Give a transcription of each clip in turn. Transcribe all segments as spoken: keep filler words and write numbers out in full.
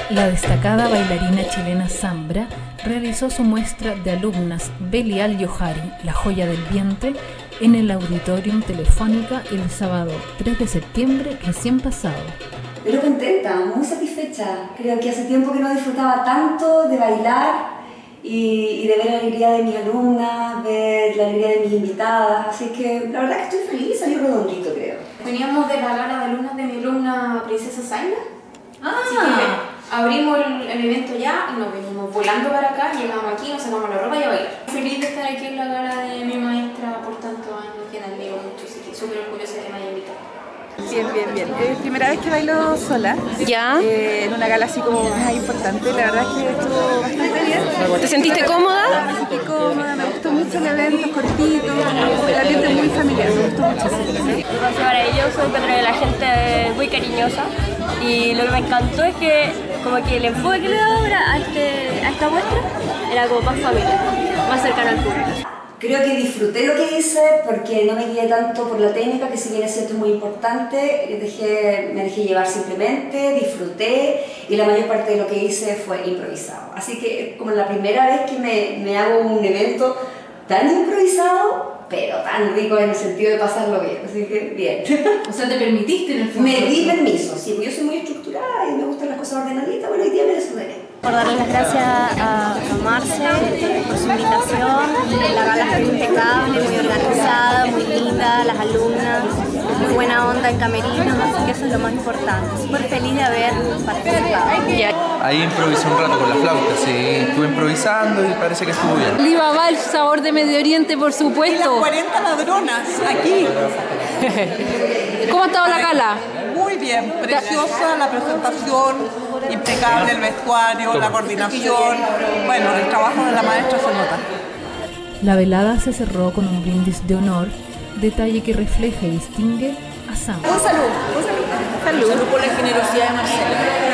La destacada bailarina chilena Zambra realizó su muestra de alumnas Belial Johari, la joya del vientre, en el Auditorium Telefónica el sábado tres de septiembre recién pasado. Pero contenta, muy satisfecha. Creo que hace tiempo que no disfrutaba tanto de bailar y, y de ver la alegría de mis alumnas, ver la alegría de mis invitadas. Así que la verdad que estoy feliz, salí redondito, creo. Veníamos de la gala de alumnas de mi alumna Princesa Zaina. Ah. Así que abrimos el, el evento ya y nos venimos volando para acá, llegamos aquí, nos sacamos la ropa y a bailar. Feliz de estar aquí en la gala de mi maestra por tantos años, que la admiro mucho, así que súper orgullosa de que me haya invitado. Bien, bien, bien. Es la primera vez que bailo sola. ¿Ya? Eh, en una gala así como más importante. La verdad es que estuvo bastante bien. ¿Te sentiste cómoda? Me sentí cómoda, me gustó mucho el evento, cortito, el ambiente muy familiar, me gustó muchísimo. Para ello soy encontré a la gente muy cariñosa y lo que me encantó es que como que el enfoque que le daba ahora a, este, a esta muestra era como más familiar, más cercano al público. Creo que disfruté lo que hice porque no me guié tanto por la técnica, que si bien es cierto muy importante, dejé, me dejé llevar simplemente, disfruté y la mayor parte de lo que hice fue improvisado. Así que es como la primera vez que me, me hago un evento tan improvisado, pero tan rico en el sentido de pasarlo bien, así que bien. O sea, ¿te permitiste en el fondo? Me di permiso, sí, porque yo soy muy estructurada y me gustan las cosas ordenaditas, bueno, hoy día me desordené. Por darle las gracias a, a Marce por su invitación. La gala fue impecable, muy organizada, muy linda, las alumnas, muy buena onda en camerinos, así que eso es lo más importante. Súper feliz de haber participado. Ahí improvisé un rato con la flauta, sí, estuve improvisando y parece que estuvo bien. Alibaba, el sabor de Medio Oriente, por supuesto. Y las cuarenta ladronas, aquí. ¿Cómo ha estado la gala? Muy bien, preciosa la presentación, impecable el vestuario, la coordinación. Bueno, el trabajo de la maestra se nota. La velada se cerró con un brindis de honor, detalle que refleja y distingue a Zambra. Un saludo, un saludo. Salud. Salud por la generosidad de Marcela.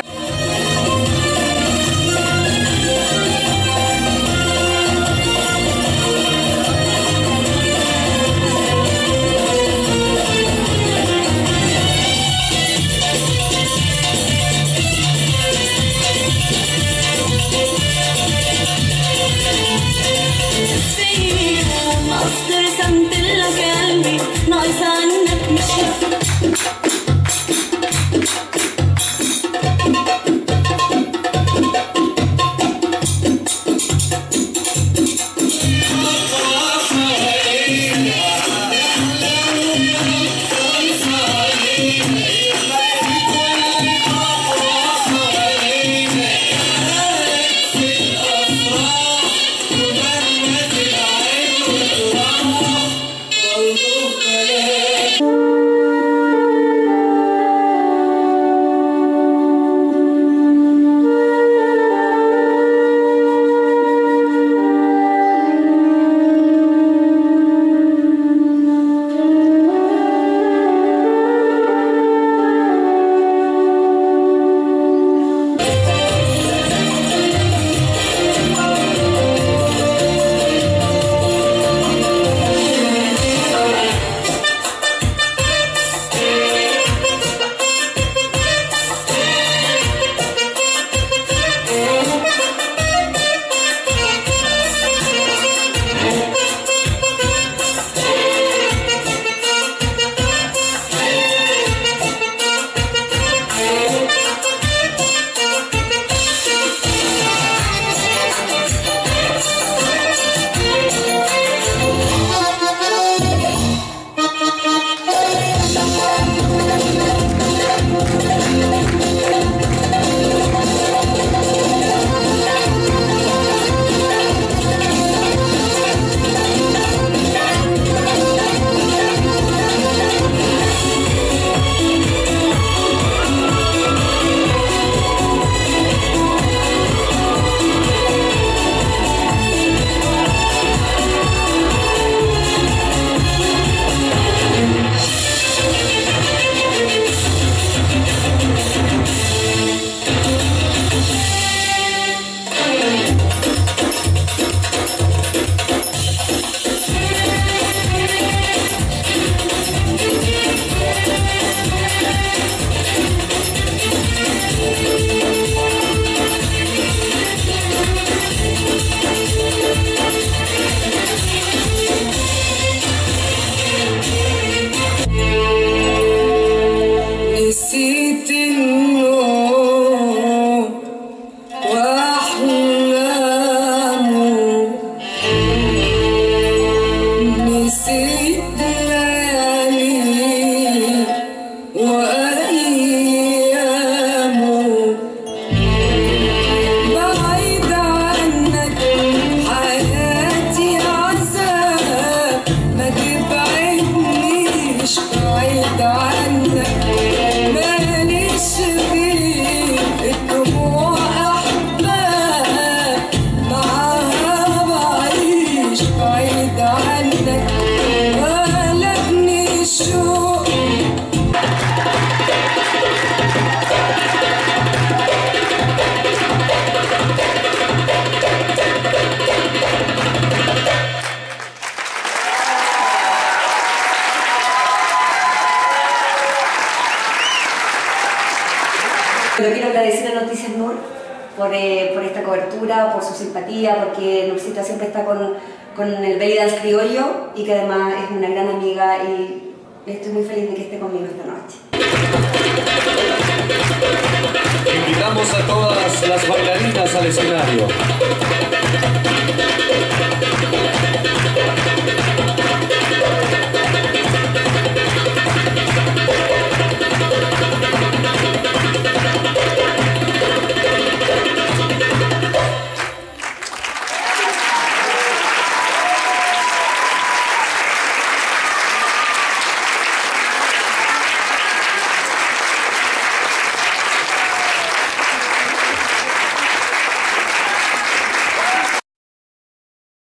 quiero agradecer a Noticias Nur por, eh, por esta cobertura, por su simpatía, porque Nursita siempre está con, con el belly dance criollo y que además es una gran amiga y estoy muy feliz de que esté conmigo esta noche. Invitamos a todas las bailarinas al escenario.